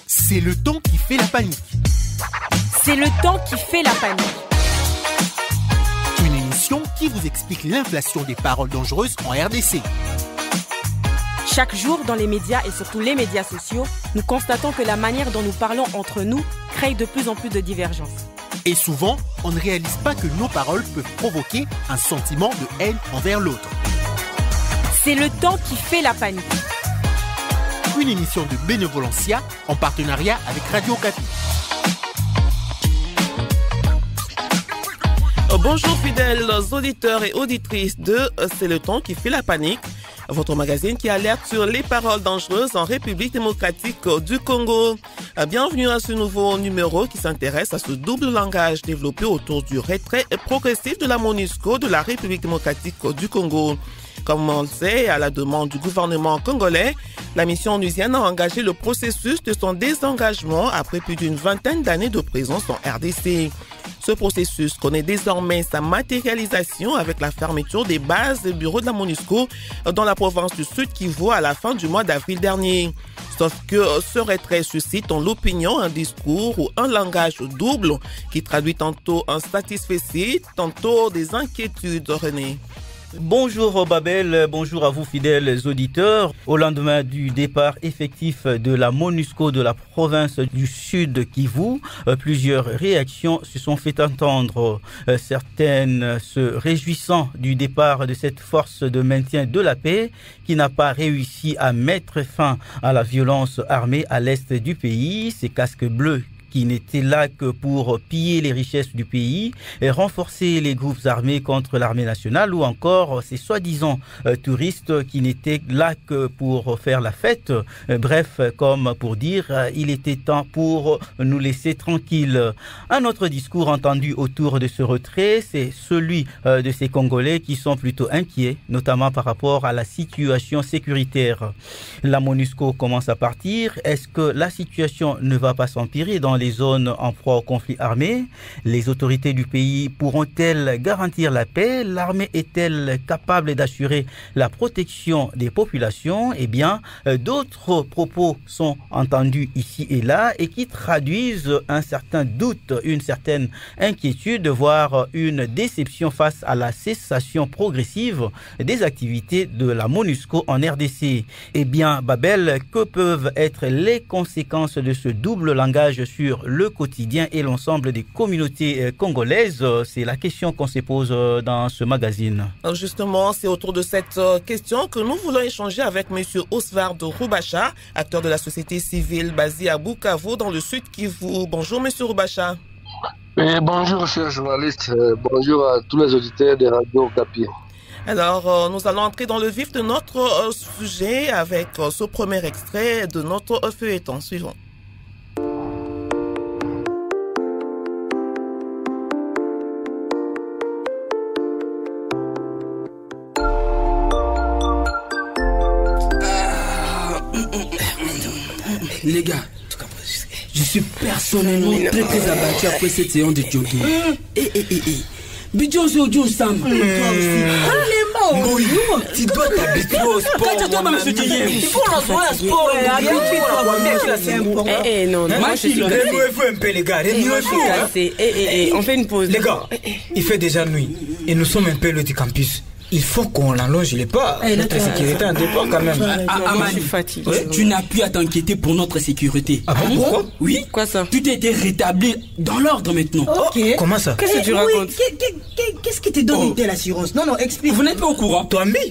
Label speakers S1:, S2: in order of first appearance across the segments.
S1: C'est le temps qui fait la panique.
S2: C'est le temps qui fait la panique.
S1: Une émission qui vous explique l'inflation des paroles dangereuses en RDC.
S2: Chaque jour, dans les médias et surtout les médias sociaux, nous constatons que la manière dont nous parlons entre nous crée de plus en plus de divergences.
S1: Et souvent, on ne réalise pas que nos paroles peuvent provoquer un sentiment de haine envers l'autre.
S2: C'est le temps qui fait la panique.
S1: Une émission de Bénévolencia en partenariat avec Radio Okapi.
S3: Bonjour fidèles auditeurs et auditrices de C'est le temps qui fait la panique, votre magazine qui alerte sur les paroles dangereuses en République démocratique du Congo. Bienvenue à ce nouveau numéro qui s'intéresse à ce double langage développé autour du retrait progressif de la MONUSCO de la République démocratique du Congo. Comme on le sait, à la demande du gouvernement congolais, la mission onusienne a engagé le processus de son désengagement après plus d'une vingtaine d'années de présence en RDC. Ce processus connaît désormais sa matérialisation avec la fermeture des bases et bureaux de la MONUSCO dans la province du Sud Kivu à la fin du mois d'avril dernier. Sauf que ce retrait suscite dans l'opinion un discours ou un langage double qui traduit tantôt un satisfecit, tantôt des inquiétudes. René.
S4: Bonjour Babel, bonjour à vous fidèles auditeurs. Au lendemain du départ effectif de la MONUSCO de la province du Sud Kivu, plusieurs réactions se sont fait entendre. Certaines se réjouissant du départ de cette force de maintien de la paix qui n'a pas réussi à mettre fin à la violence armée à l'est du pays. Ces casques bleus qui n'étaient là que pour piller les richesses du pays et renforcer les groupes armés contre l'armée nationale, ou encore ces soi-disant touristes qui n'étaient là que pour faire la fête. Bref, comme pour dire, il était temps pour nous laisser tranquilles. Un autre discours entendu autour de ce retrait, c'est celui de ces Congolais qui sont plutôt inquiets, notamment par rapport à la situation sécuritaire. La MONUSCO commence à partir. Est-ce que la situation ne va pas s'empirer dans les zones en proie au conflit armé? Les autorités du pays pourront-elles garantir la paix? L'armée est-elle capable d'assurer la protection des populations? Eh bien, d'autres propos sont entendus ici et là et qui traduisent un certain doute, une certaine inquiétude, voire une déception face à la cessation progressive des activités de la MONUSCO en RDC. Eh bien, Babel, que peuvent être les conséquences de ce double langage sur le quotidien et l'ensemble des communautés congolaises? C'est la question qu'on se pose dans ce magazine.
S3: Justement, c'est autour de cette question que nous voulons échanger avec M. Oswald Rubacha, acteur de la société civile basée à Bukavu, dans le Sud Kivu. Bonjour, M. Rubacha.
S5: Bonjour, chers journalistes. Bonjour à tous les auditeurs de Radio Okapi.
S3: Alors, nous allons entrer dans le vif de notre sujet avec ce premier extrait de notre feuilleton suivant.
S6: Les gars, je suis personnellement très abattu après cette séance de jogging. Bidjon Jojo Sam.
S5: Tu dois t'habituer au sport.
S6: Il faut la sport.
S2: Non, moi je suis
S5: Renouez-vous un peu, les gars.
S2: On fait une pause.
S7: Les gars, il fait déjà nuit et nous sommes un peu loin du campus. Il faut qu'on allonge les pas. Notre sécurité en dépend quand même.
S2: Je suis fatigué.
S6: Tu n'as plus à t'inquiéter pour notre sécurité.
S7: Ah bon, pourquoi?
S6: Oui.
S2: Quoi ça?
S6: Tout a été rétabli dans l'ordre maintenant.
S8: Ok.
S7: Comment ça?
S2: Qu'est-ce que tu racontes?
S8: Qu'est-ce qui te donne une telle assurance? Non, explique.
S6: Vous n'êtes pas au courant?
S7: Toi, mais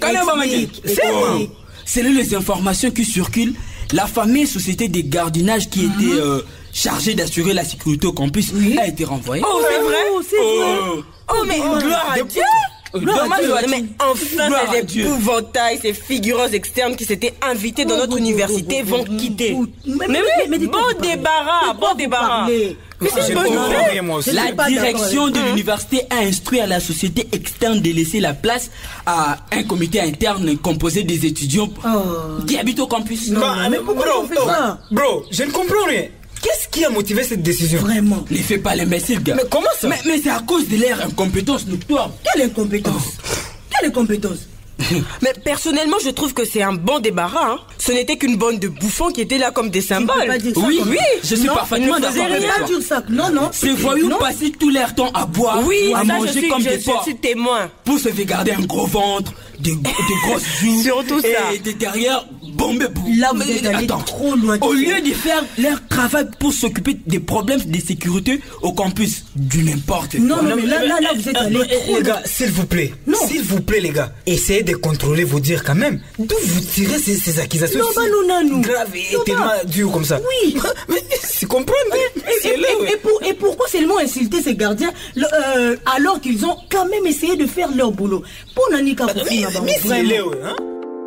S6: Selon les informations qui circulent, la fameuse société de gardiennage qui était chargée d'assurer la sécurité au campus a été renvoyée.
S2: Oh, c'est vrai? Mais gloire à Dieu! Mais enfin, ces épouvantails, ces figurants externes qui s'étaient invités dans notre université vont quitter. Mais oui, bon débarras. Mais c'est une bonne nouvelle.
S6: La direction de l'université a instruit à la société externe de laisser la place à un comité interne composé des étudiants qui habitent au campus.
S8: Mais pourquoi on fait ça?
S7: Bro, je ne comprends rien. Qu'est-ce qui a motivé cette décision?
S8: Vraiment.
S6: Ne fais pas l'imbécile, gars.
S7: Mais comment ça?
S6: Mais c'est à cause de leur incompétence notoire.
S8: Quelle incompétence?
S2: Mais personnellement, je trouve que c'est un bon débarras. Hein. Ce n'était qu'une bande de bouffons qui étaient là comme des symboles.
S6: Oui, je suis parfaitement d'accord avec toi.
S8: Non.
S6: Prévoyons passer tout leur temps à boire, à manger comme des porcs.
S2: Je suis témoin.
S6: Pour se faire garder un gros ventre, des grosses joues.
S2: Surtout ça.
S6: Et derrière, bomber pour.
S8: Là, vous êtes allé trop loin.
S6: Au lieu de faire leur travail pour s'occuper des problèmes de sécurité au campus, du n'importe quoi.
S8: Non, mais là, vous êtes allé trop loin.
S7: Les gars, s'il vous plaît. Non. S'il vous plaît, les gars. Essayez de contrôler vos dires quand même. D'où vous tirez ces accusations
S8: non.
S7: graves et tellement dures comme ça?
S8: Oui.
S7: Mais c'est comprendre.
S8: Et pourquoi seulement insulter ces gardiens alors qu'ils ont quand même essayé de faire leur boulot? Pour Nanika,
S7: mais c'est Léo, hein?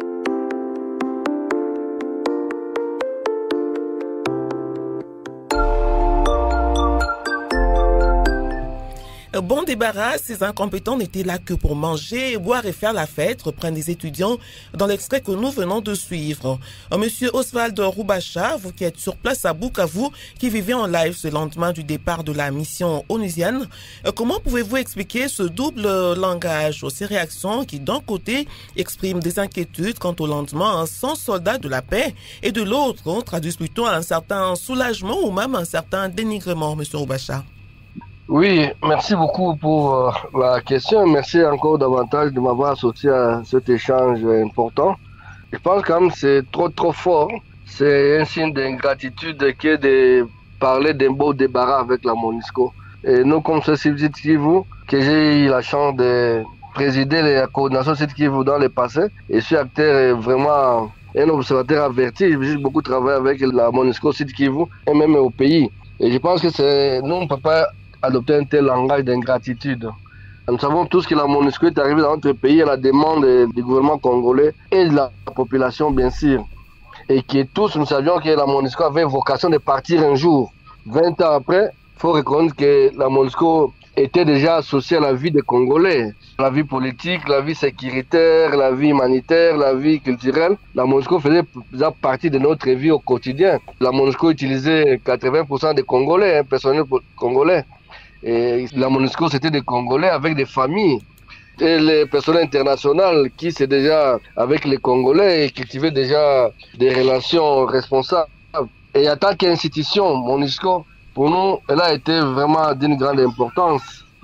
S3: Bon débarras, ces incompétents n'étaient là que pour manger, boire et faire la fête, reprennent les étudiants dans l'extrait que nous venons de suivre. Monsieur Oswald Roubacha, vous qui êtes sur place à Bukavu, qui vivez en live ce lendemain du départ de la mission onusienne, comment pouvez-vous expliquer ce double langage, ces réactions qui d'un côté expriment des inquiétudes quant au lendemain sans soldats de la paix et de l'autre traduisent plutôt un certain soulagement ou même un certain dénigrement, Monsieur Roubacha?
S5: Oui, merci beaucoup pour la question. Merci encore davantage de m'avoir associé à cet échange important. Je pense quand même que c'est trop fort. C'est un signe d'ingratitude que de parler d'un beau débarras avec la MONUSCO. Et nous, comme ce Sud Kivu, que j'ai eu la chance de présider la coordination Sud Kivu dans le passé, et je suis acteur vraiment un observateur averti. J'ai beaucoup travaillé avec la MONUSCO Sud Kivu et même au pays. Et je pense que nous, on ne peut pas adopter un tel langage d'ingratitude. Nous savons tous que la MONUSCO est arrivée dans notre pays à la demande du gouvernement congolais et de la population, bien sûr. Et que tous, nous savions que la MONUSCO avait vocation de partir un jour. 20 ans après, il faut reconnaître que la MONUSCO était déjà associée à la vie des Congolais. La vie politique, la vie sécuritaire, la vie humanitaire, la vie culturelle. La MONUSCO faisait partie de notre vie au quotidien. La MONUSCO utilisait 80% des Congolais, personnel congolais. Et la MONUSCO, c'était des Congolais avec des familles. Et les personnels internationaux qui, c'est déjà avec les Congolais et cultivaient déjà des relations responsables. Et en tant qu'institution, MONUSCO, pour nous, elle a été vraiment d'une grande importance.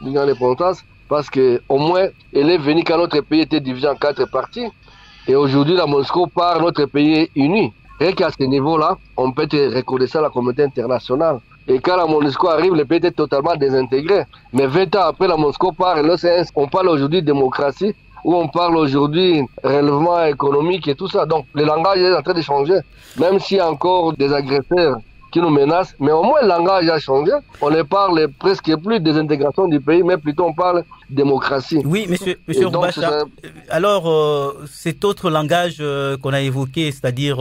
S5: Parce qu'au moins, elle est venue quand notre pays était divisé en 4 parties. Et aujourd'hui, la MONUSCO part, notre pays est uni. Et qu'à ce niveau-là, on peut être reconnaissant à la communauté internationale. Et quand la MONUSCO arrive, le pays était totalement désintégré. Mais 20 ans après, la MONUSCO part, et là, on parle aujourd'hui de démocratie, où on parle aujourd'hui relèvement économique et tout ça. Donc, le langage est en train de changer. Même s'il y a encore des agresseurs qui nous menacent, mais au moins le langage a changé. On ne parle presque plus de désintégration du pays, mais plutôt on parle démocratie.
S4: Oui, monsieur Roubacha. Alors, cet autre langage qu'on a évoqué, c'est-à-dire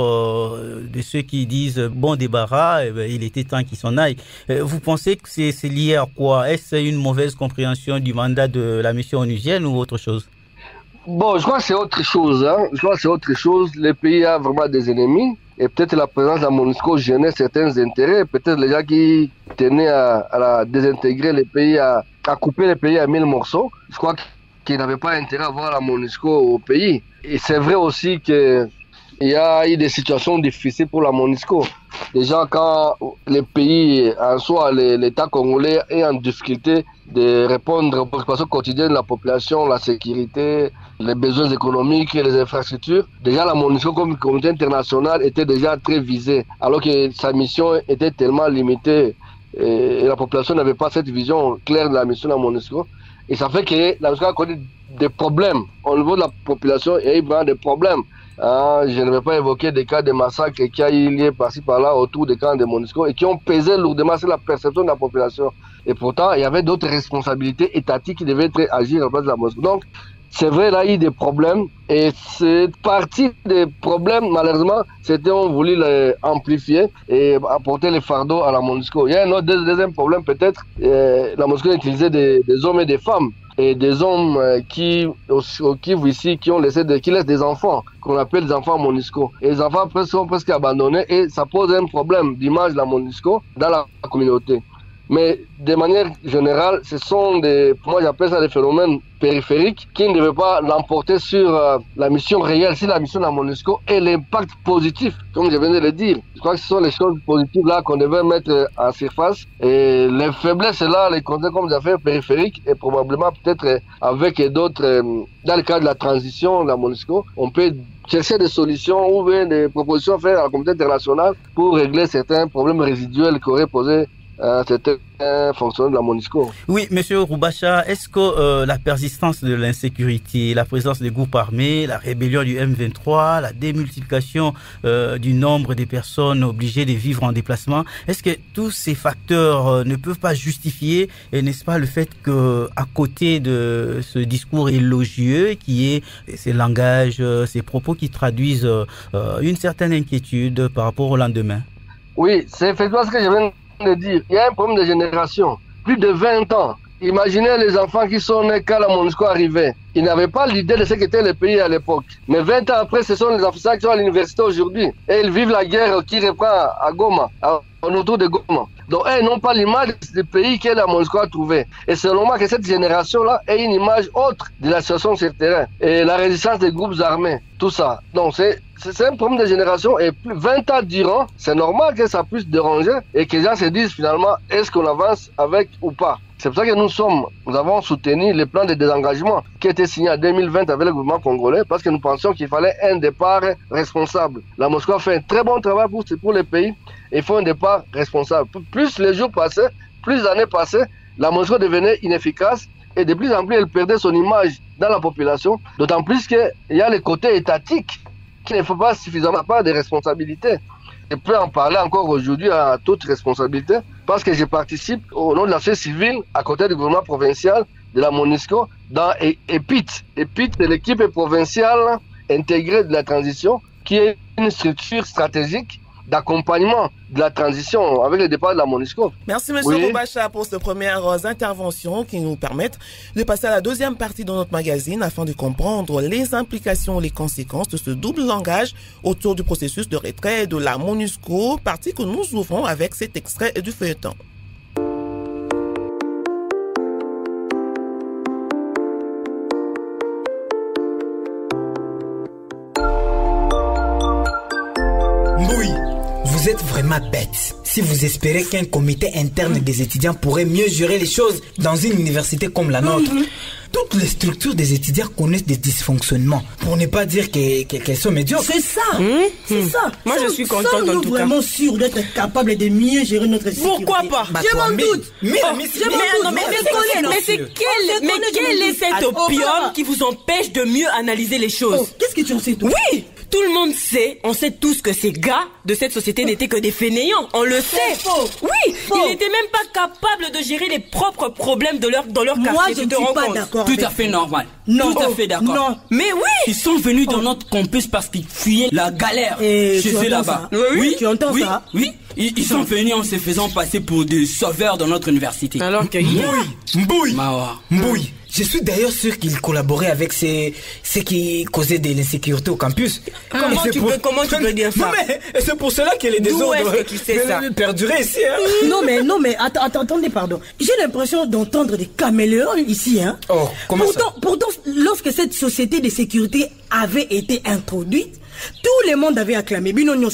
S4: de ceux qui disent bon débarras, il était temps qu'ils s'en aillent. Vous pensez que c'est lié à quoi? Est-ce une mauvaise compréhension du mandat de la mission onusienne ou autre chose?
S5: Bon, je crois que c'est autre chose. Je crois que c'est autre chose. Le pays a vraiment des ennemis. Et peut-être la présence de la MONUSCO gênait certains intérêts. Peut-être les gens qui tenaient à désintégrer les pays, à couper les pays à 1000 morceaux. Je crois qu'ils n'avaient pas intérêt à voir la MONUSCO au pays. Et c'est vrai aussi qu'il y a eu des situations difficiles pour la MONUSCO. Déjà, quand le pays en soi, l'État congolais est en difficulté de répondre aux préoccupations quotidiennes de la population, la sécurité, les besoins économiques et les infrastructures. Déjà, la MONUSCO comme communauté internationale était déjà très visée, alors que sa mission était tellement limitée et la population n'avait pas cette vision claire de la mission de la MONUSCO. Et ça fait que la MONUSCO a connu des problèmes. Au niveau de la population, il y a eu vraiment des problèmes. Je ne vais pas évoquer des cas de massacres qui ont eu lieu par-ci par-là autour des camps de MONUSCO et qui ont pesé lourdement sur la perception de la population. Et pourtant, il y avait d'autres responsabilités étatiques qui devaient être agir à la place de la MONUSCO. Donc, c'est vrai, là, il y a eu des problèmes. Et cette partie des problèmes, malheureusement, c'était on voulait les amplifier et apporter les fardeaux à la MONUSCO. Il y a un autre deuxième problème, peut-être. La MONUSCO a utilisé des hommes et des femmes. Et des hommes qui ici, qui laissent des enfants, qu'on appelle des enfants MONUSCO. Et les enfants sont presque abandonnés et ça pose un problème d'image de la MONUSCO dans la communauté. Mais de manière générale, ce sont moi j'appelle ça des phénomènes périphériques qui ne devaient pas l'emporter sur la mission réelle, sur la mission de la MONUSCO et l'impact positif, comme je venais de le dire. Je crois que ce sont les choses positives là qu'on devait mettre en surface. Et les faiblesses là, les considérer comme des affaires périphériques et probablement peut-être avec d'autres, dans le cadre de la transition de la MONUSCO, on peut chercher des solutions ou bien des propositions faites à la communauté internationale pour régler certains problèmes résiduels qu'aurait posé certains fonctionnaires de la MONUSCO.
S4: Oui, Monsieur Roubacha, est-ce que la persistance de l'insécurité, la présence des groupes armés, la rébellion du M23, la démultiplication du nombre des personnes obligées de vivre en déplacement, est-ce que tous ces facteurs ne peuvent pas justifier, n'est-ce pas, le fait que à côté de ce discours élogieux qui est ces langages, ces propos qui traduisent une certaine inquiétude par rapport au lendemain?
S5: Oui, c'est effectivement ce que je viens de dire. Il y a un problème de génération. Plus de 20 ans. Imaginez les enfants qui sont nés quand la MONUSCO arrivait. Ils n'avaient pas l'idée de ce qu'était le pays à l'époque. Mais 20 ans après, ce sont les enfants qui sont à l'université aujourd'hui. Et ils vivent la guerre qui reprend à Goma, autour de Goma. Donc, ils n'ont pas l'image du pays que la MONUSCO a trouvé. Et c'est normal que cette génération-là ait une image autre de la situation sur le terrain. Et la résistance des groupes armés, tout ça. Donc, c'est un problème de génération. Et plus 20 ans durant, c'est normal que ça puisse déranger et que les gens se disent finalement, est-ce qu'on avance avec ou pas? C'est pour ça que nous avons soutenu le plan de désengagement qui a été signé en 2020 avec le gouvernement congolais parce que nous pensions qu'il fallait un départ responsable. La MONUSCO a fait un très bon travail pour le pays et il faut un départ responsable. Plus les jours passaient, plus les années passaient, la MONUSCO devenait inefficace et de plus en plus elle perdait son image dans la population, d'autant plus qu'il y a le côté étatique qui ne fait pas suffisamment part de responsabilités. Je peux en parler encore aujourd'hui à toute responsabilité parce que je participe au nom de la société civile à côté du gouvernement provincial de la MONUSCO dans EPIT. EPIT, c'est l'équipe provinciale intégrée de la transition qui est une structure stratégique d'accompagnement de la transition avec le départ de la MONUSCO.
S3: Merci Monsieur Roubacha pour ces premières interventions qui nous permettent de passer à la deuxième partie de notre magazine afin de comprendre les implications et les conséquences de ce double langage autour du processus de retrait de la MONUSCO, partie que nous ouvrons avec cet extrait du feuilleton.
S7: Vous êtes vraiment bête si vous espérez qu'un comité interne des étudiants pourrait mieux gérer les choses dans une université comme la nôtre. Toutes les structures des étudiants connaissent des dysfonctionnements, pour ne pas dire qu'elles sont médiocres.
S8: C'est ça, c'est ça.
S2: Moi je suis contente en tout cas.
S8: Vraiment sûr d'être capable de mieux gérer notre sécurité.
S2: Pourquoi pas?
S8: Je m'en doute.
S2: Mais quel est cet opium qui vous empêche de mieux analyser les choses?
S8: Qu'est-ce que tu en sais tout?
S2: Oui, tout le monde sait, on sait tous que ces gars de cette société n'étaient que des fainéants, on le sait.
S8: Faux.
S2: Oui, ils n'étaient même pas capables de gérer les propres problèmes dans leur quartier.
S8: Moi je ne suis pas d'accord.
S6: Tout à fait normal.
S8: Non.
S6: Tout à fait d'accord.
S8: Non.
S2: Mais oui,
S6: ils sont venus dans notre campus parce qu'ils fuyaient la galère chez eux là-bas.
S2: Oui,
S8: tu entends ça?
S6: Oui, ils sont venus en se faisant passer pour des sauveurs dans notre université.
S2: Alors que
S7: Mbouy. Je suis d'ailleurs sûr qu'ils collaboraient avec ceux qui causaient de l'insécurité au campus.
S2: Comment tu peux dire ça?
S7: Non mais c'est pour cela que les désordres perduraient ici.
S8: Non mais attendez, pardon. J'ai l'impression d'entendre des caméléons ici, hein.
S7: Oh, comment
S8: pourtant, lorsque cette société de sécurité avait été introduite, tout le monde avait acclamé. Tu m'avais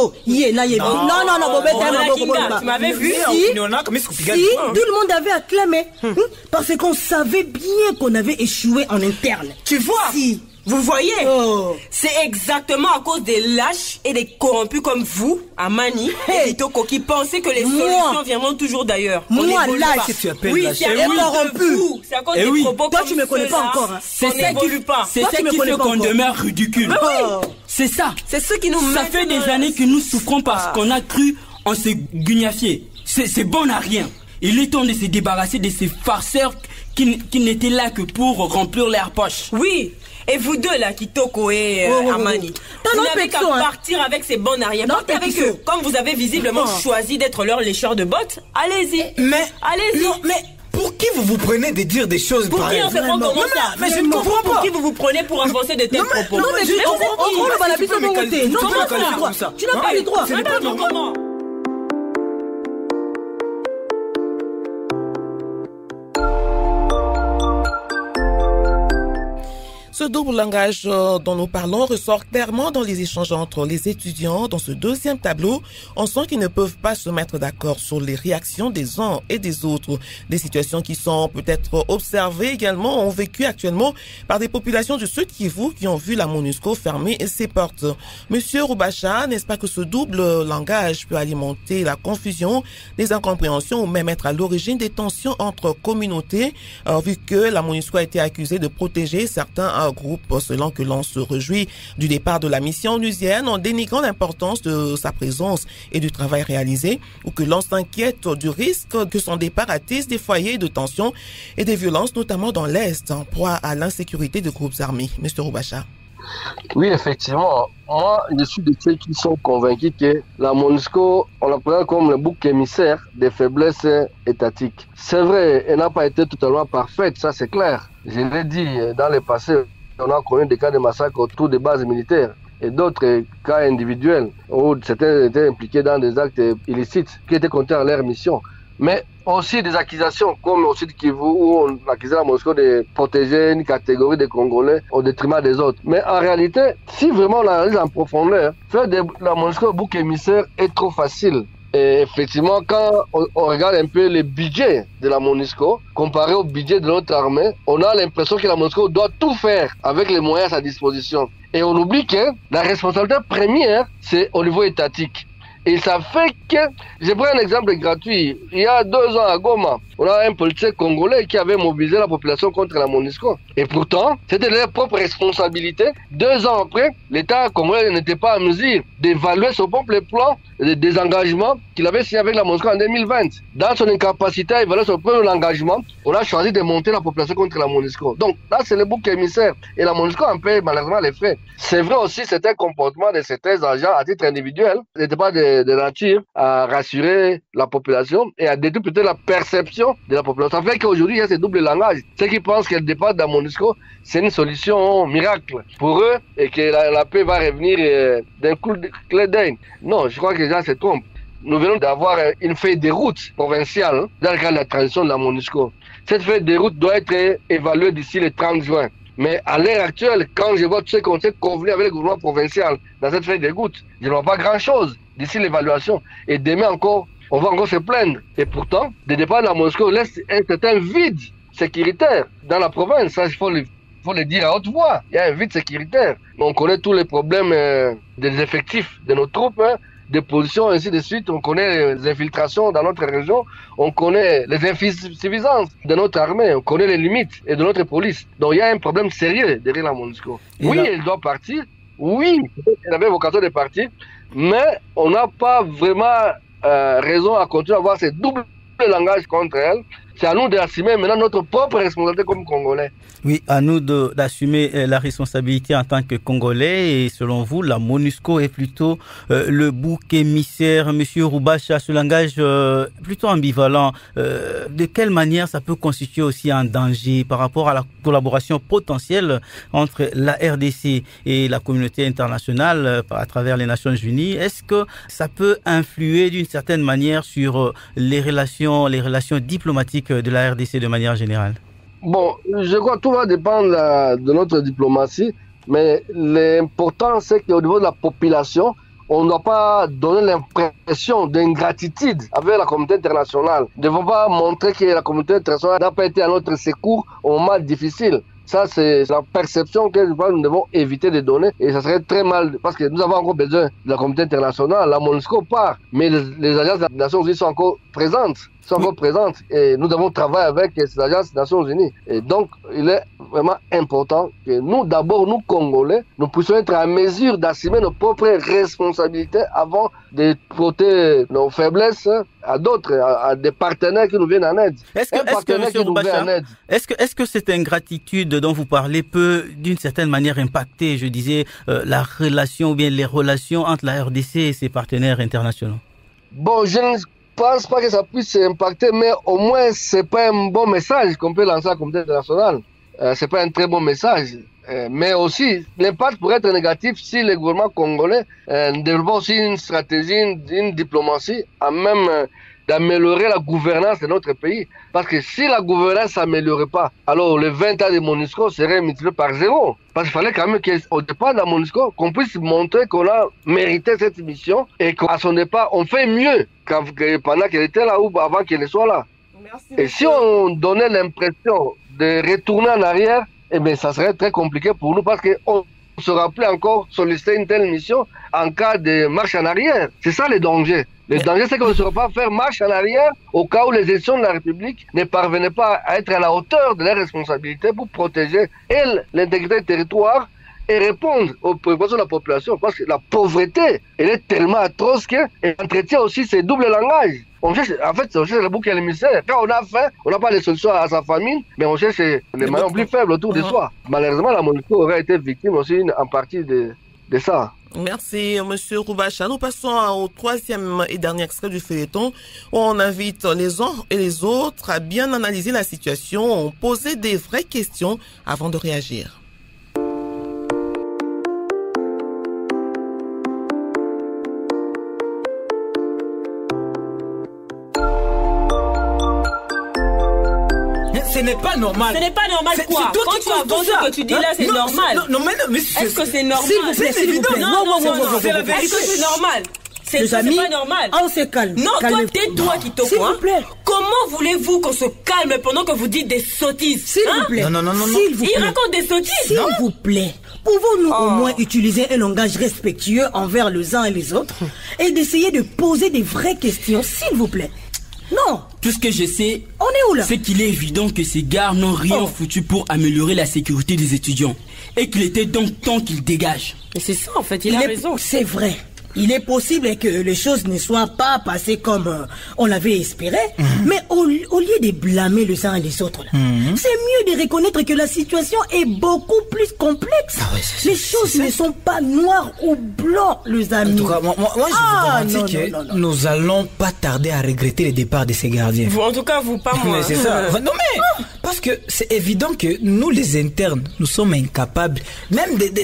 S8: vu? Si, tout le monde avait acclamé. Parce qu'on savait bien qu'on avait échoué en interne.
S2: Tu vois?
S8: Si.
S2: Vous voyez, c'est exactement à cause des lâches et des corrompus comme vous, Amani et Itoko, qui pensaient que les solutions viendront toujours d'ailleurs.
S8: Moi, lâche,
S7: tu appelles
S2: oui,
S7: lâche.
S2: c'est à cause de vous. C'est à cause des propos
S8: toi,
S2: comme
S8: tu me connais pas encore.
S2: C'est ça qui
S6: fait qu'on demeure ridicule. C'est ça.
S2: C'est ce qui nous met.
S6: Ça fait des années que nous souffrons parce qu'on a cru en se gugnafier. C'est bon à rien. Il est temps de se débarrasser de ces farceurs qui n'étaient là que pour remplir leurs poches.
S2: Oui. Et vous deux là, Kitoko et Amani, vous n'avez qu'à partir avec ces bons arrières. Partez avec eux. Comme vous avez visiblement choisi d'être leur lécheur de bottes, allez-y. Allez-y.
S7: Non, mais pour qui vous prenez de dire des choses
S2: pour qui on se prend comme ça?
S7: Mais je ne comprends pas.
S2: Pour qui vous prenez pour avancer de tels propos?
S8: Non, mais tu n'as pas le droit.
S3: double langage dont nous parlons ressort clairement dans les échanges entre les étudiants. Dans ce deuxième tableau, on sent qu'ils ne peuvent pas se mettre d'accord sur les réactions des uns et des autres. Des situations qui sont peut-être observées également, ont vécu actuellement par des populations du Sud Kivu qui ont vu la MONUSCO fermer ses portes. Monsieur Rubacha, n'est-ce pas que ce double langage peut alimenter la confusion, des incompréhensions ou même être à l'origine des tensions entre communautés, vu que la MONUSCO a été accusée de protéger certains groupes selon que l'on se réjouit du départ de la mission onusienne en dénigrant l'importance de sa présence et du travail réalisé, ou que l'on s'inquiète du risque que son départ attise des foyers de tension et des violences, notamment dans l'Est, en proie à l'insécurité de groupes armés. Monsieur Rubacha.
S5: Oui, effectivement. Moi, je suis de ceux qui sont convaincus que la MONUSCO, on la prend comme le bouc émissaire des faiblesses étatiques. C'est vrai, elle n'a pas été totalement parfaite, ça c'est clair. Je l'ai dit, dans le passé, on a connu des cas de massacres autour des bases militaires et d'autres cas individuels où certains étaient impliqués dans des actes illicites qui étaient comptés à leur mission. Mais aussi des accusations, comme au Sud Kivu, où on accusait la MONUSCO de protéger une catégorie de Congolais au détriment des autres. Mais en réalité, si vraiment on analyse en profondeur, faire de la MONUSCO bouc émissaire est trop facile. Et effectivement, quand on regarde un peu le budget de la MONUSCO, comparé au budget de notre armée, on a l'impression que la MONUSCO doit tout faire avec les moyens à sa disposition. Et on oublie que la responsabilité première, c'est au niveau étatique. Et ça fait que, je prends un exemple gratuit, il y a 2 ans à Goma, on a un policier congolais qui avait mobilisé la population contre la MONUSCO. Et pourtant, c'était leur propre responsabilité. 2 ans après, l'État congolais n'était pas en mesure d'évaluer son propre plan des engagements qu'il avait signé avec la MONUSCO en 2020. Dans son incapacité à évaluer son propre engagement, on a choisi de monter la population contre la MONUSCO. Donc là, c'est le bouc émissaire. Et la MONUSCO en paie malheureusement les faits. C'est vrai aussi, c'était un comportement de certains agents à titre individuel. Ce n'était pas de nature à rassurer la population et à détruire peut-être la perception de la population. Ça fait qu'aujourd'hui, il y a ce double langage. Ceux qui pensent que le départ de la MONUSCO, c'est une solution miracle pour eux et que la paix va revenir d'un coup de clé d'œil. Non, je crois que les gens se trompent. Nous venons d'avoir une feuille de route provinciale dans le cadre de la transition de la MONUSCO. Cette feuille de route doit être évaluée d'ici le 30 juin. Mais à l'heure actuelle, quand je vois tout ce qu'on s'est convenu avec le gouvernement provincial dans cette feuille de route, je ne vois pas grand-chose d'ici l'évaluation. Et demain encore, on va encore se plaindre. Et pourtant, le départ de la MONUSCO laisse un certain vide sécuritaire dans la province. Ça, il faut le dire à haute voix. Il y a un vide sécuritaire. On connaît tous les problèmes des effectifs de nos troupes, des positions, ainsi de suite. On connaît les infiltrations dans notre région. On connaît les insuffisances de notre armée. On connaît les limites et de notre police. Donc il y a un problème sérieux derrière la MONUSCO. Oui, elle doit partir. Oui, elle avait vocation de partir. Mais on n'a pas vraiment raison à continuer à avoir ce double langage contre elle. C'est à nous d'assumer maintenant notre propre responsabilité comme Congolais.
S4: Oui, à nous d'assumer la responsabilité en tant que Congolais. Et selon vous, la MONUSCO est plutôt le bouc émissaire. Monsieur Rubacha, ce langage plutôt ambivalent, de quelle manière ça peut constituer aussi un danger par rapport à la collaboration potentielle entre la RDC et la communauté internationale à travers les Nations Unies? Est-ce que ça peut influer d'une certaine manière sur les relations diplomatiques de la RDC de manière générale?
S5: Bon, je crois que tout va dépendre de notre diplomatie, mais l'important c'est qu'au niveau de la population, on ne doit pas donner l'impression d'ingratitude avec la communauté internationale. Nous ne devons pas montrer que la communauté internationale n'a pas été à notre secours au moment difficile. Ça, c'est la perception que nous devons éviter de donner et ça serait très mal parce que nous avons encore besoin de la communauté internationale. La MONUSCO part, mais les agences des Nations Unies sont encore présentes. Et nous devons travailler avec ces agences des Nations Unies. Et donc, il est vraiment important que nous, d'abord, nous, Congolais, nous puissions être en mesure d'assumer nos propres responsabilités avant de porter nos faiblesses à d'autres, à des partenaires qui nous viennent en aide.
S4: Est-ce que cette ingratitude dont vous parlez peut, d'une certaine manière, impacter, je disais, la relation ou bien les relations entre la RDC et ses partenaires internationaux?
S5: Bon, je ne pense pas que ça puisse impacter, mais au moins, c'est pas un bon message qu'on peut lancer à la communauté internationale. C'est pas un très bon message. Mais aussi, l'impact pourrait être négatif si le gouvernement congolais développe aussi une stratégie, une diplomatie à même d'améliorer la gouvernance de notre pays. Parce que si la gouvernance s'améliorait pas, alors les 20 ans de MONUSCO seraient multipliés par 0. Parce qu'il fallait quand même qu'au départ de la MONUSCO, qu'on puisse montrer qu'on a mérité cette mission et qu'à son départ, on fait mieux pendant qu'elle était là ou avant qu'elle soit là.
S2: Merci.
S5: Et si on donnait l'impression de retourner en arrière, eh bien, ça serait très compliqué pour nous parce qu'on se rappelait encore solliciter une telle mission en cas de marche en arrière. C'est ça le danger. Le danger, c'est qu'on ne saura pas faire marche en arrière au cas où les institutions de la République ne parvenaient pas à être à la hauteur de leurs responsabilités pour protéger, l'intégrité du territoire et répondre aux préoccupations de la population. Parce que la pauvreté, elle est tellement atroce qu'elle entretient aussi ces doubles langages. On cherche, en fait, on cherche le bouc émissaire. Quand on a faim, on n'a pas de solution à sa famine, mais on cherche les maillons plus faibles autour de soi. Malheureusement, la MONUSCO aurait été victime aussi en partie de ça.
S3: Merci, Monsieur Roubacha. Nous passons au troisième et dernier extrait du feuilleton où on invite les uns et les autres à bien analyser la situation, poser des vraies questions avant de réagir.
S7: Ce n'est pas normal.
S2: Ce n'est pas normal quoi? Quand tu avances ce que tu dis là, c'est normal.
S7: Mais
S2: est-ce que c'est normal?
S7: C'est évident.
S2: Non, c'est la vérité. Est-ce que c'est normal? C'est pas normal.
S8: On se calme.
S2: Non, toi, tais-toi qui te
S8: S'il vous plaît.
S2: Comment voulez-vous qu'on se calme pendant que vous dites des sottises?
S8: S'il vous plaît.
S7: Non.
S8: S'il vous plaît.
S2: Il raconte des sottises.
S8: S'il vous plaît. Pouvons-nous au moins utiliser un langage respectueux envers les uns et les autres et d'essayer de poser des vraies questions, s'il vous plaît? Non.
S6: Tout ce que je sais,
S8: on est où là?
S6: C'est qu'il est évident que ces gars n'ont rien foutu pour améliorer la sécurité des étudiants. Et qu'il était donc temps qu'ils dégagent.
S2: Mais c'est ça en fait, il a raison.
S8: C'est vrai. Il est possible que les choses ne soient pas passées comme on l'avait espéré, mais au lieu de blâmer les uns et les autres, c'est mieux de reconnaître que la situation est beaucoup plus complexe. Les choses ne sont pas noires ou blancs, les amis.
S7: En tout cas, moi je vous garantis que nous allons pas tarder à regretter le départ de ces gardiens.
S2: Vous, en tout cas, vous, pas moi.
S7: Mais c'est ça. Non mais, parce que c'est évident que nous les internes, nous sommes incapables, même de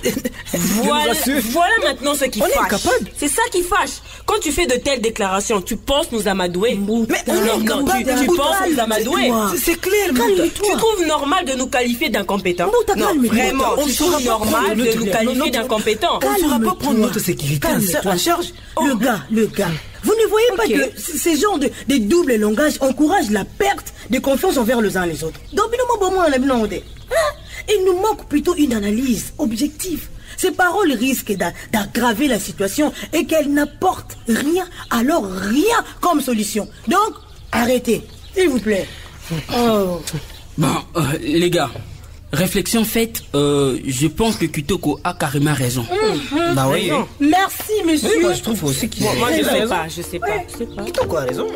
S2: voilà maintenant ce qui fâche. C'est ça qui fâche. Quand tu fais de telles déclarations, tu penses nous amadouer.
S7: Mais
S2: tu penses nous amadouer.
S7: C'est clair.
S2: Tu trouves normal de nous qualifier d'incompétents? Non, vraiment. Tu trouves normal de nous qualifier d'incompétents?
S7: On ne saura pas prendre notre sécurité en charge.
S8: Le gars. Vous ne voyez pas que ces genres de double langage encouragent la perte de confiance envers les uns et les autres? Donc, il nous manque plutôt une analyse objective. Ces paroles risquent d'aggraver la situation et qu'elles n'apportent rien, alors rien comme solution. Donc, arrêtez, s'il vous plaît.
S6: Bon, les gars, réflexion faite, je pense que Kitoko a carrément raison.
S7: Bah oui.
S8: Merci, monsieur.
S7: Oui, moi je trouve aussi qu'il a raison.
S2: Moi, je sais pas.
S7: Kitoko a raison.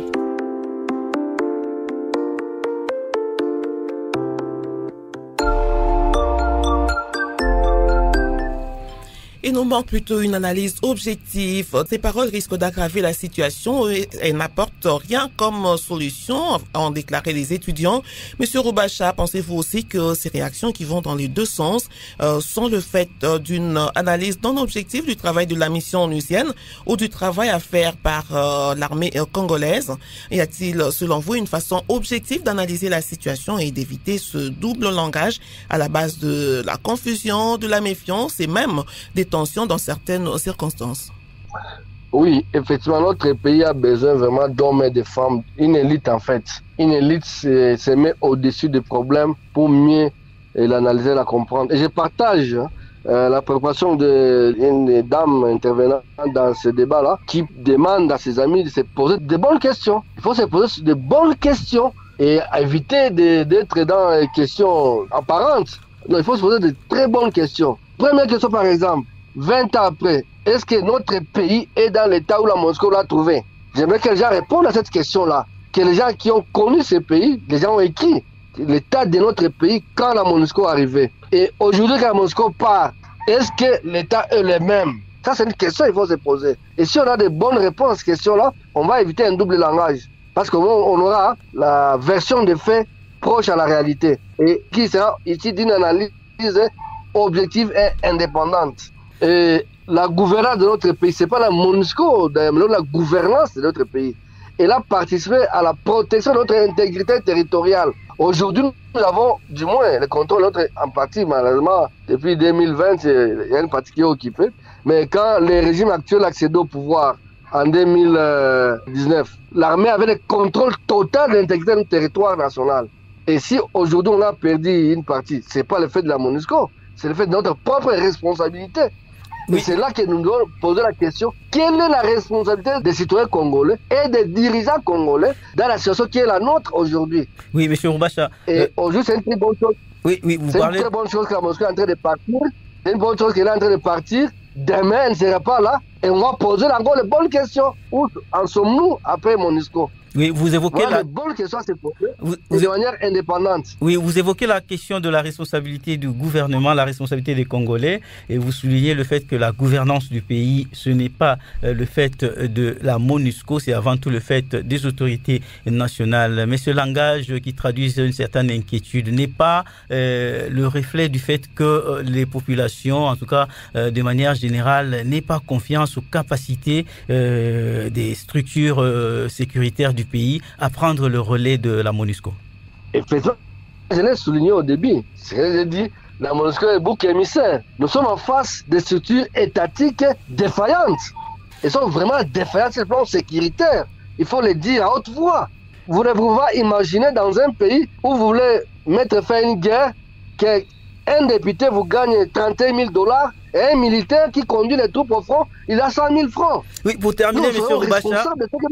S3: Il nous manque plutôt une analyse objective. Ces paroles risquent d'aggraver la situation et n'apportent rien comme solution, ont déclaré les étudiants. Monsieur Roubacha, pensez-vous aussi que ces réactions qui vont dans les deux sens sont le fait d'une analyse non objective du travail de la mission onusienne ou du travail à faire par l'armée congolaise? Y a-t-il, selon vous, une façon objective d'analyser la situation et d'éviter ce double langage à la base de la confusion, de la méfiance et même des tensions dans certaines circonstances?
S5: Oui, effectivement, notre pays a besoin vraiment d'hommes et de femmes, une élite en fait. Une élite se met au-dessus des problèmes pour mieux l'analyser, la comprendre. Et je partage la préoccupation d'une dame intervenant dans ce débat-là qui demande à ses amis de se poser de bonnes questions. Il faut se poser de bonnes questions et éviter d'être dans les questions apparentes. Non, il faut se poser de très bonnes questions. Première question par exemple. 20 ans après, est-ce que notre pays est dans l'état où la MONUSCO l'a trouvé? J'aimerais que les gens répondent à cette question-là. Que les gens qui ont connu ce pays, les gens ont écrit l'état de notre pays quand la MONUSCO est arrivée. Et aujourd'hui, quand la MONUSCO part, est-ce que l'état est le même? Ça, c'est une question qu'il faut se poser. Et si on a de bonnes réponses à cette question-là, on va éviter un double langage. Parce qu'on aura la version des faits proche à la réalité. Et qui sera ici d'une analyse objective et indépendante. Et la gouvernance de notre pays, c'est pas la MONUSCO, mais la gouvernance de notre pays. elle a participé à la protection de notre intégrité territoriale. Aujourd'hui, nous avons du moins le contrôle de notre en partie, malheureusement, depuis 2020, il y a une partie qui est occupée. Mais quand le régime actuel accède au pouvoir en 2019, l'armée avait le contrôle total de l'intégrité du territoire national. Et si aujourd'hui on a perdu une partie, ce n'est pas le fait de la MONUSCO, c'est le fait de notre propre responsabilité. Oui. Et c'est là que nous devons poser la question, quelle est la responsabilité des citoyens congolais et des dirigeants congolais dans la situation qui est la nôtre aujourd'hui?
S4: Oui, M. Roubacha.
S5: Et aujourd'hui, c'est une très bonne chose.
S4: Oui, vous
S5: c'est
S4: parlez...
S5: une très bonne chose que la MONUSCO est en train de partir. C'est une bonne chose qu'elle est en train de partir. Demain, elle ne sera pas là. Et on va poser encore les bonnes questions. Où en sommes-nous après MONUSCO?
S4: Oui, vous évoquez
S5: la bonne question, c'est de manière indépendante.
S4: Oui, vous évoquez la question de la responsabilité du gouvernement, la responsabilité des Congolais, et vous soulignez le fait que la gouvernance du pays, ce n'est pas le fait de la MONUSCO, c'est avant tout le fait des autorités nationales. Mais ce langage qui traduit une certaine inquiétude n'est pas le reflet du fait que les populations, en tout cas de manière générale, n'aient pas confiance aux capacités des structures sécuritaires du pays à prendre le relais de la MONUSCO.
S5: Effectivement, je l'ai souligné au début. J'ai dit, la MONUSCO est bouc émissaire. Nous sommes en face des structures étatiques défaillantes. Elles sont vraiment défaillantes sur le plan sécuritaire. Il faut le dire à haute voix. Vous ne pouvez pas imaginer dans un pays où vous voulez mettre fin à une guerre qu'un député vous gagne 31 000 $ et un militaire qui conduit les troupes au front, il a 100 000 francs.
S4: Oui, pour terminer, M. Roubacha,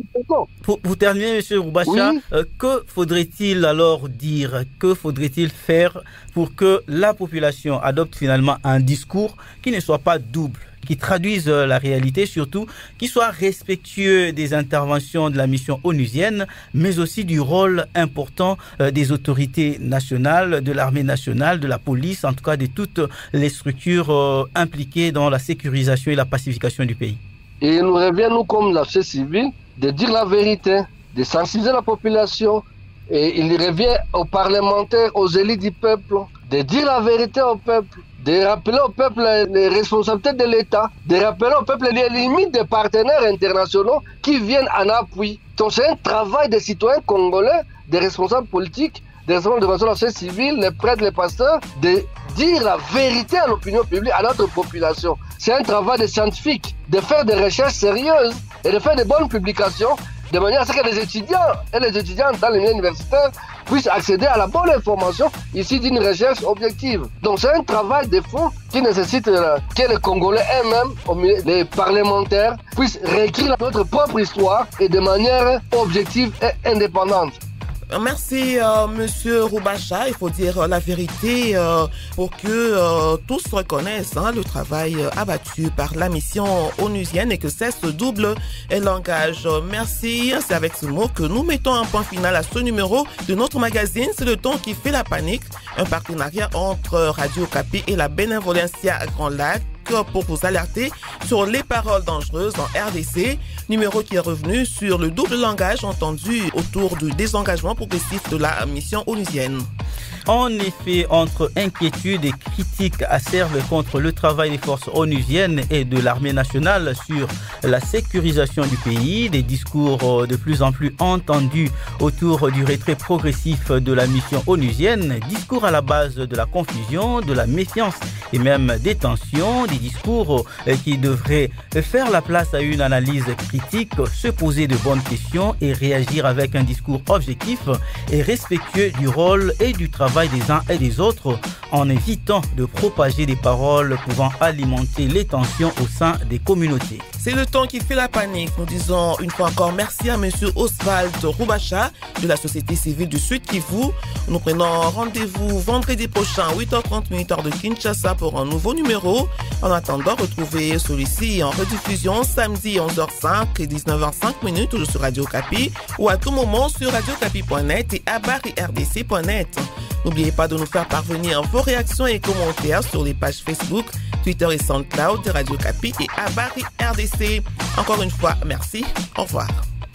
S4: oui. Que faudrait-il alors dire, que faudrait-il faire pour que la population adopte finalement un discours qui ne soit pas double, qui traduise la réalité, surtout qui soit respectueux des interventions de la mission onusienne, mais aussi du rôle important des autorités nationales, de l'armée nationale, de la police, en tout cas de toutes les structures impliquées dans la sécurisation et la pacification du pays.
S5: Et il nous revient, nous, comme la société civile, de dire la vérité, de sensibiliser la population, et il revient aux parlementaires, aux élites du peuple, de dire la vérité au peuple, de rappeler au peuple les responsabilités de l'État, de rappeler au peuple les limites des partenaires internationaux qui viennent en appui. Donc c'est un travail des citoyens congolais, des responsables politiques, des responsables de la société civile, les prêtres, les pasteurs, de dire la vérité à l'opinion publique, à notre population. C'est un travail des scientifiques, de faire des recherches sérieuses et de faire de bonnes publications, de manière à ce que les étudiants et les étudiantes dans les milieux universitaires puissent accéder à la bonne information ici d'une recherche objective. Donc c'est un travail de fond qui nécessite que les Congolais eux-mêmes, les parlementaires, puissent réécrire notre propre histoire et de manière objective et indépendante.
S3: Merci, Monsieur Roubacha. Il faut dire la vérité pour que tous reconnaissent le travail abattu par la mission onusienne et que cesse ce double langage. Merci. C'est avec ce mot que nous mettons un point final à ce numéro de notre magazine. C'est le temps qui fait la panique. Un partenariat entre Radio Okapi et la Bénévolencia Grand Lac pour vous alerter sur les paroles dangereuses en RDC, numéro qui est revenu sur le double langage entendu autour du désengagement progressif de la mission onusienne.
S4: En effet, entre inquiétude et critiques acerbes contre le travail des forces onusiennes et de l'armée nationale sur la sécurisation du pays, des discours de plus en plus entendus autour du retrait progressif de la mission onusienne, discours à la base de la confusion, de la méfiance et même des tensions, des discours qui devraient faire la place à une analyse critique, se poser de bonnes questions et réagir avec un discours objectif et respectueux du rôle et du travail des uns et des autres en évitant de propager des paroles pouvant alimenter les tensions au sein des communautés.
S3: C'est le temps qui fait la panique. Nous disons une fois encore merci à Monsieur Oswald Roubacha de la société civile du Sud Kivu. Nous prenons rendez-vous vendredi prochain 8h30 heure de Kinshasa pour un nouveau numéro. En attendant, retrouvez celui-ci en rediffusion samedi 11h05 et 19h05 toujours sur Radio Okapi ou à tout moment sur radiocapi.net et abari-rdc.net. N'oubliez pas de nous faire parvenir vos réactions et commentaires sur les pages Facebook, Twitter et SoundCloud de Radio Okapi et Abari RDC. Encore une fois, merci. Au revoir.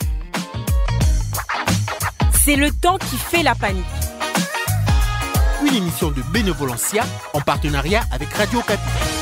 S2: C'est le temps qui fait la panique.
S1: Une émission de Bénévolencia en partenariat avec Radio Okapi.